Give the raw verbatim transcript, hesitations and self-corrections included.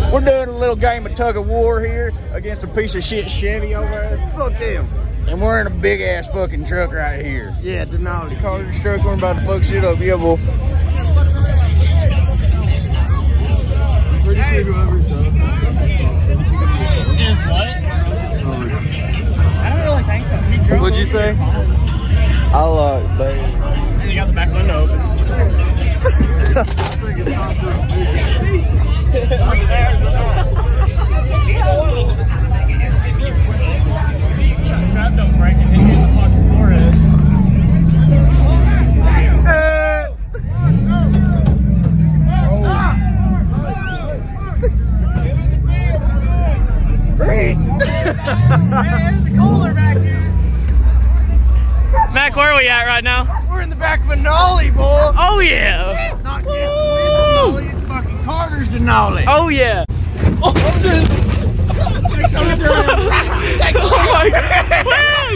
We're doing a little game of tug of war here against a piece of shit Chevy over there. Fuck them. And we're in a big ass fucking truck right here. Yeah, Denali. Carter's truck, we're about to fuck shit up. Yeah, boy. Pretty sure whoever's done. Is what? I don't really think so. He drove What'd you say? I love it, baby. And you got the back window open. Strap don't break and hit you in the fucking forehead. Hey, there's the cooler back here. Mac, where are we at right now? We're in the back of a Denali, boy. Oh yeah! Not just Denali, it's fucking Carter's Denali. Oh yeah! Oh, Oh my God. wow!